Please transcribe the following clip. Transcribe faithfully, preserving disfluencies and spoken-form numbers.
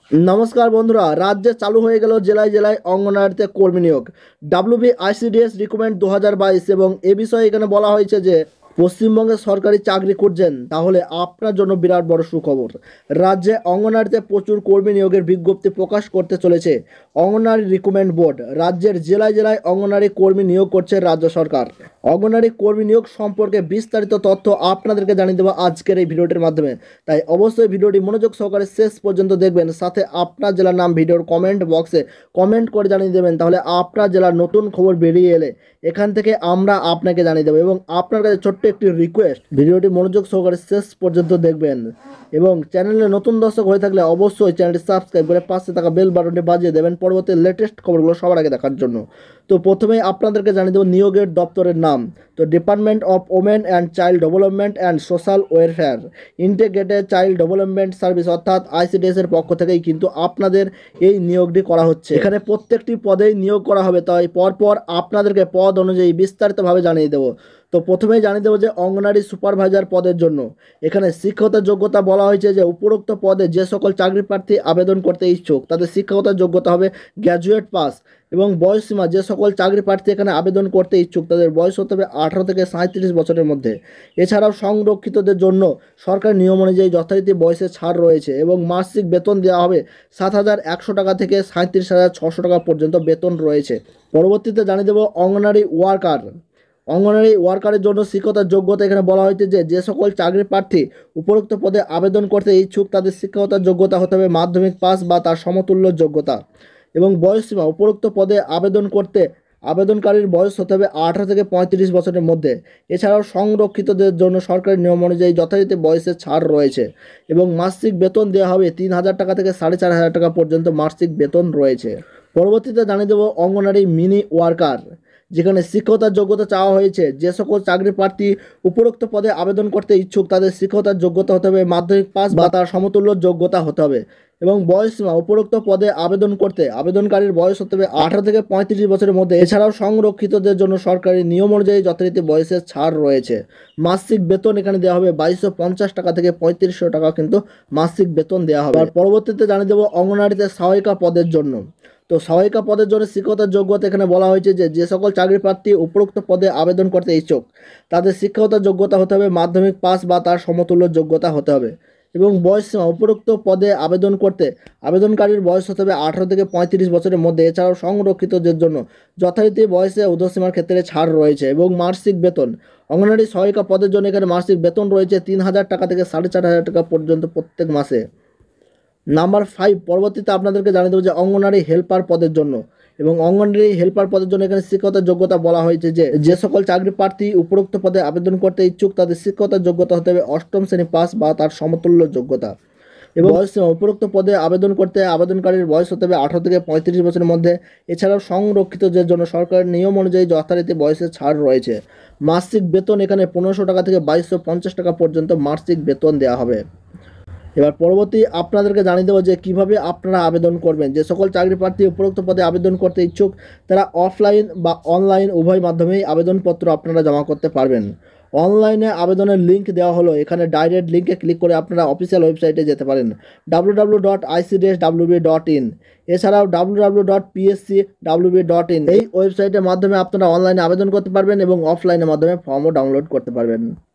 নমস্কার বন্ধুরা, রাজ্যে চালু হয়ে গেল জেলায় জেলায় অঙ্গনওয়াড়িতে কর্মী নিয়োগ। ডাব্লিউবি আইসিডিএস রিক্রুটমেন্ট দু হাজার বাইশ এবং এ বিষয়ে এখানে বলা হয়েছে যে পশ্চিমবঙ্গে সরকারি চাকরি খুঁজছেন তাহলে আপনার জন্য বিরাট বড় সুখবর। রাজ্যে অঙ্গনওয়াড়িতে প্রচুর কর্মী নিয়োগের বিজ্ঞপ্তি প্রকাশ করতে চলেছে অঙ্গনওয়াড়ি রিক্রুটমেন্ট বোর্ড। রাজ্যের জেলায় জেলায় অঙ্গনওয়াড়ি কর্মী নিয়োগ করছে রাজ্য সরকার। অঙ্গনওয়াড়ি কর্মী নিয়োগ সম্পর্কে বিস্তারিত তথ্য আপনাদেরকে জানিয়ে দেবো আজকের এই ভিডিওটির মাধ্যমে, তাই অবশ্যই ভিডিওটি মনোযোগ সহকারে শেষ পর্যন্ত দেখবেন। সাথে আপনার জেলার নাম ভিডিওর কমেন্ট বক্সে কমেন্ট করে জানিয়ে দেবেন, তাহলে আপনার জেলার নতুন খবর বেরিয়ে এলে এখান থেকে আমরা আপনাকে জানিয়ে দেবো। এবং আপনার কাছে ছোট্ট একটি রিকোয়েস্ট, ভিডিওটি মনোযোগ সহকারে শেষ পর্যন্ত দেখবেন এবং চ্যানেলে নতুন দর্শক হয়ে থাকলে অবশ্যই চ্যানেলটি সাবস্ক্রাইব করে পাশে থাকা বেল বাটনটি বাজিয়ে দেবেন পরবর্তী লেটেস্ট খবরগুলো সবার আগে দেখার জন্য। তো প্রথমেই আপনাদেরকে জানিয়ে দেবো নিয়োগের দপ্তরের নাম। তো department of women and child development and social welfare integrated child development service অর্থাৎ আইসিডিএস এর পক্ষ থেকেই কিন্তু আপনাদের এই নিয়োগটি করা হচ্ছে। এখানে প্রত্যেকটি পদেই নিয়োগ করা হবে, তাই পরপর আপনাদেরকে পদ অনুযায়ী বিস্তারিতভাবে জানিয়ে দেবো। তো প্রথমেই জানিয়ে দেবো যে অঙ্গনওয়াড়ি সুপারভাইজার পদের জন্য এখানে শিক্ষকতা যোগ্যতা বলা হয়েছে যে উপরোক্ত পদে যে সকল চাকরি প্রার্থী আবেদন করতে ইচ্ছুক তাদের শিক্ষকতার যোগ্যতা হবে গ্র্যাজুয়েট পাস। এবং বয়সসীমা যে সকল চাকরি প্রার্থী এখানে আবেদন করতে ইচ্ছুক তাদের বয়স হতে হবে আঠারো থেকে সাঁত্রিশ বছরের মধ্যে। এছাড়াও সংরক্ষিতদের জন্য সরকারি নিয়ম অনুযায়ী যথারীতি বয়সে ছাড় রয়েছে এবং মাসিক বেতন দেওয়া হবে সাত হাজার একশো টাকা থেকে সাঁত্রিশ হাজার ছশো টাকা পর্যন্ত বেতন রয়েছে। পরবর্তীতে জানিয়ে দেবো অঙ্গনওয়াড়ি ওয়ার্কার। অঙ্গনওয়াড়ি ওয়ার্কারের জন্য শিক্ষকতার যোগ্যতা এখানে বলা হয়েছে যে যে সকল চাকরি প্রার্থী উপরোক্ত পদে আবেদন করতে ইচ্ছুক তাদের শিক্ষকতার যোগ্যতা হতে হবে মাধ্যমিক পাস বা তার সমতুল্য যোগ্যতা। এবং বয়সসীমা উপরোক্ত পদে আবেদন করতে আবেদনকারীর বয়স হতে হবে আঠারো থেকে পঁয়ত্রিশ বছরের মধ্যে। এছাড়াও সংরক্ষিতদের জন্য সরকারি নিয়ম অনুযায়ী যথারীতি বয়সে ছাড় রয়েছে এবং মাসিক বেতন দেওয়া হবে তিন হাজার টাকা থেকে সাড়ে চার হাজার টাকা পর্যন্ত মাসিক বেতন রয়েছে। পরবর্তীতে জানিয়ে দেবো অঙ্গনওয়াড়ি মিনি ওয়ার্কার, যেখানে শিক্ষকতার যোগ্যতা চাওয়া হয়েছে যে সকল চাকরি প্রার্থী উপরোক্ত পদে আবেদন করতে ইচ্ছুক তাদের শিক্ষকতার যোগ্যতা হতে হবে মাধ্যমিক পাস বা তার সমতুল্য যোগ্যতা হতে হবে। এবং বয়সসীমা উপরোক্ত পদে আবেদন করতে আবেদনকারীর বয়স হতে হবে আঠারো থেকে পঁয়ত্রিশ বছরের মধ্যে। এছাড়াও সংরক্ষিতদের জন্য সরকারি নিয়ম অনুযায়ী যথারীতি বয়সের ছাড় রয়েছে। মাসিক বেতন এখানে দেওয়া হবে বাইশশো পঞ্চাশ টাকা থেকে পঁয়ত্রিশশো টাকা কিন্তু মাসিক বেতন দেওয়া হবে। আর পরবর্তীতে জানিয়ে দেবো অঙ্গনওয়াড়িতে সহায়িকা পদের জন্য। তো সহায়িকা পদের জন্য শিক্ষকতার যোগ্যতা এখানে বলা হয়েছে যে যে সকল চাকরি প্রার্থী উপরোক্ত পদে আবেদন করতে ইচ্ছুক তাদের শিক্ষকতার যোগ্যতা হতে হবে মাধ্যমিক পাস বা তার সমতুল্য যোগ্যতা হতে হবে। এবং বয়সসীমা উপরোক্ত পদে আবেদন করতে আবেদনকারীর বয়স হতে হবে আঠারো থেকে পঁয়ত্রিশ বছরের মধ্যে। এছাড়াও সংরক্ষিতদের জন্য যথারীতি বয়সে ঊর্ধ্বসীমার ক্ষেত্রে ছাড় রয়েছে। এবং মাসিক বেতন অঙ্গনওয়াড়ি সহায়িকা পদের জন্য এখানে মাসিক বেতন রয়েছে তিন হাজার টাকা থেকে সাড়ে চার হাজার টাকা পর্যন্ত প্রত্যেক মাসে। নাম্বার ফাইভ, পরবর্তীতে আপনাদেরকে জানিয়ে দেবো যে অঙ্গনওয়াড়ি হেল্পার পদের জন্য। এবং অঙ্গনওয়াড়ি হেল্পার পদের জন্য এখানে শিক্ষকতার যোগ্যতা বলা হয়েছে যে যে সকল চাকরি প্রার্থী উপরোক্ত পদে আবেদন করতে ইচ্ছুক তাদের শিক্ষকতার যোগ্যতা হতে হবে অষ্টম শ্রেণী পাস বা তার সমতুল্য যোগ্যতা। এবং বয়সসীমা উপরোক্ত পদে আবেদন করতে আবেদনকারীর বয়স হতে হবে আঠারো থেকে পঁয়ত্রিশ বছরের মধ্যে। এছাড়াও সংরক্ষিতদের জন্য সরকারের নিয়ম অনুযায়ী যথারীতি বয়সের ছাড় রয়েছে। মাসিক বেতন এখানে পনেরোশো টাকা থেকে বাইশশো পঞ্চাশ টাকা পর্যন্ত মাসিক বেতন দেওয়া হবে। এবার পরবর্তী আপনাদেরকে জানিয়ে দেবো যে কীভাবে আপনারা আবেদন করবেন। যে সকল চাকরি প্রার্থী উপরোক্ত পদে আবেদন করতে ইচ্ছুক তারা অফলাইন বা অনলাইন উভয় মাধ্যমেই আবেদনপত্র আপনারা জমা করতে পারবেন। অনলাইনে আবেদনের লিঙ্ক দেওয়া হলো, এখানে ডাইরেক্ট লিঙ্কে ক্লিক করে আপনারা অফিসিয়াল ওয়েবসাইটে যেতে পারেন W W dot ICDS WB dot in. এছাড়াও W W dot PSC WB dot in এই ওয়েবসাইটের মাধ্যমে আপনারা অনলাইনে আবেদন করতে পারবেন এবং অফলাইনের মাধ্যমে ফর্মও ডাউনলোড করতে পারবেন।